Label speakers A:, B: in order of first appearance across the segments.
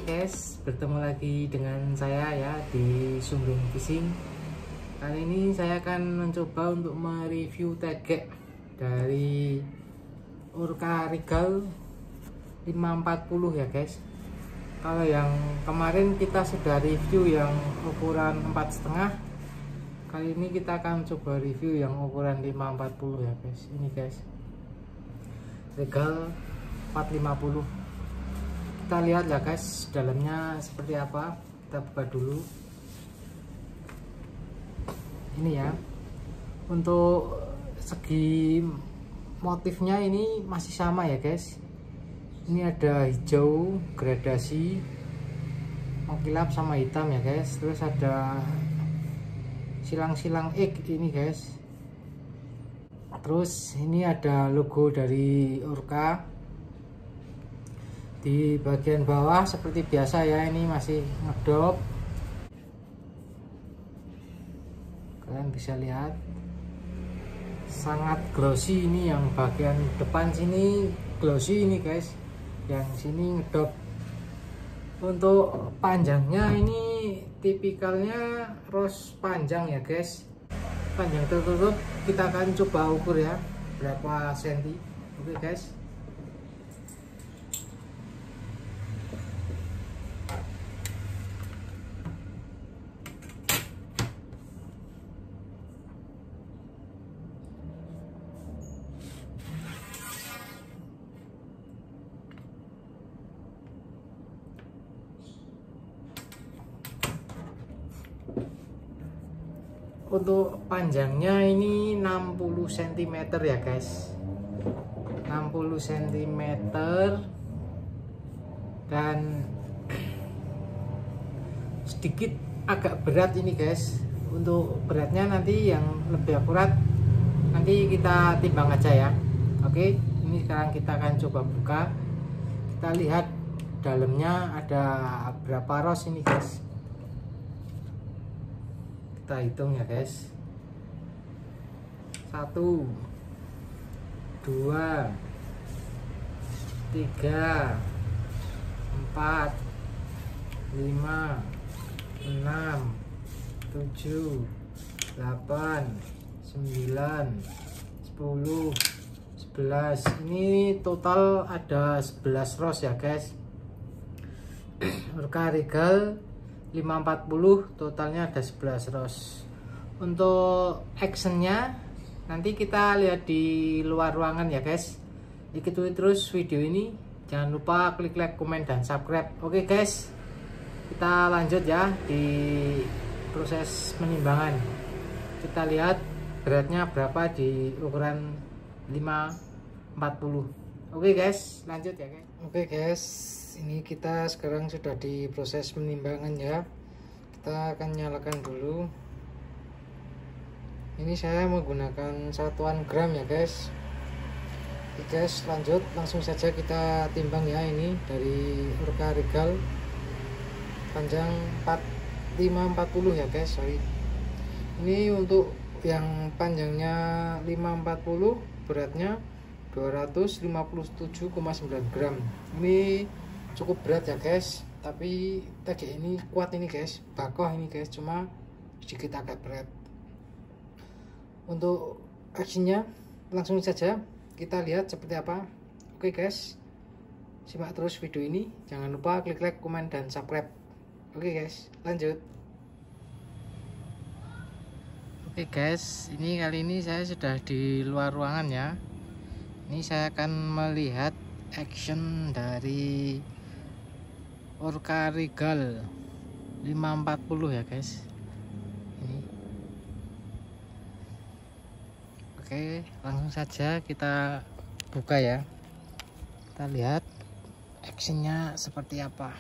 A: guys, bertemu lagi dengan saya ya di Sumbing Fishing. Kali ini saya akan mencoba untuk mereview tegek dari Orca Regal 540 ya guys. Kalau yang kemarin kita sudah review yang ukuran 4,5, kali ini kita akan coba review yang ukuran 540 ya guys. Ini guys, Regal 450. Kita lihat ya guys, dalamnya seperti apa. Kita buka dulu. Ini ya, untuk segi motifnya ini masih sama ya guys. Ini ada hijau gradasi, mengkilap sama hitam ya guys. Terus ada silang-silang egg ini guys. Terus ini ada logo dari Orca di bagian bawah seperti biasa ya. Ini masih ngedop, kalian bisa lihat sangat glossy. Ini yang bagian depan sini glossy ini guys, yang sini ngedop. Untuk panjangnya ini tipikalnya ros panjang ya guys, panjang tertutup. Kita akan coba ukur ya berapa senti. Oke guys, untuk panjangnya ini 60 cm ya guys, 60 cm. Dan sedikit agak berat ini guys. Untuk beratnya nanti yang lebih akurat nanti kita timbang aja ya. Oke, ini sekarang kita akan coba buka. Kita lihat dalamnya ada berapa ros ini guys. Kita hitung ya guys. 1, 2, 3, 4, 5, 6, 7, 8, 9, 10, 11. Ini total ada 11 ros ya guys. Orca Regal 540 totalnya ada 11 ros. Untuk actionnya nanti kita lihat di luar ruangan ya guys. Ikuti terus video ini, jangan lupa klik like, komen, dan subscribe. Oke guys, kita lanjut ya di proses penimbangan. Kita lihat beratnya berapa di ukuran 540. Oke guys, lanjut ya guys. Oke guys, ini kita sekarang sudah di proses penimbangan ya. Kita akan nyalakan dulu. Ini saya menggunakan satuan gram ya guys. Oke guys, lanjut langsung saja kita timbang ya. Ini dari Orca Regal panjang 540 ya guys, sorry. Ini untuk yang panjangnya 540, beratnya 257,9 gram. Ini cukup berat ya guys, tapi tegek ini kuat ini guys, bakoh ini guys, cuma sedikit agak berat. Untuk actionnya langsung saja kita lihat seperti apa. Oke guys, simak terus video ini, jangan lupa klik like, komen, dan subscribe. Oke guys, lanjut. Oke guys, ini kali ini saya sudah di luar ruangan ya. Ini saya akan melihat action dari Orca Regal 540 ya guys. Ini. Oke, langsung saja kita buka ya. Kita lihat actionnya seperti apa.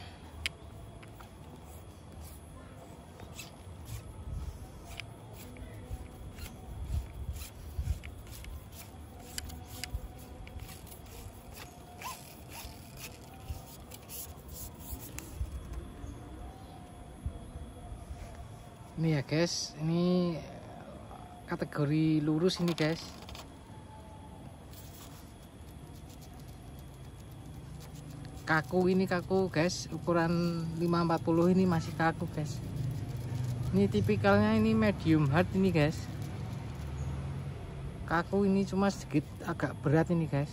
A: Ini ya guys, ini kategori lurus ini guys. kaku, ini kaku guys, ukuran 540 ini masih kaku guys. Ini tipikalnya ini medium hard ini guys, kaku ini cuma sedikit agak berat ini guys,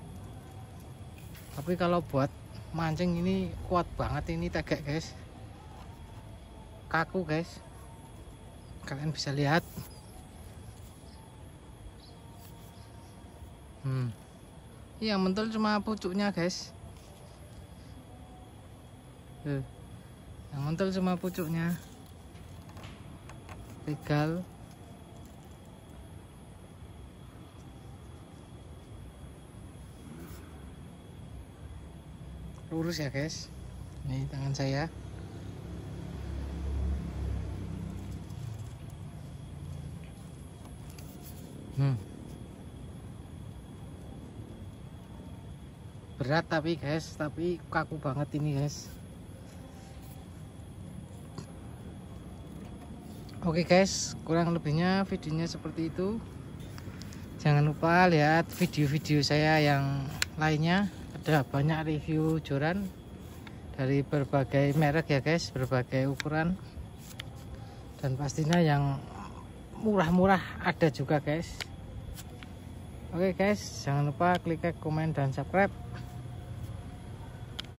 A: tapi kalau buat mancing ini kuat banget ini tegak guys, kaku guys, kalian bisa lihat. Yang mentul cuma pucuknya guys, yang mentul cuma pucuknya, legal. Lurus ya guys, ini tangan saya. Berat tapi guys, tapi kaku banget ini guys. Oke guys, kurang lebihnya videonya seperti itu. Jangan lupa lihat video-video saya yang lainnya, ada banyak review joran dari berbagai merek ya guys, berbagai ukuran, dan pastinya yang murah-murah ada juga guys. Oke guys, jangan lupa klik like, komen, dan subscribe.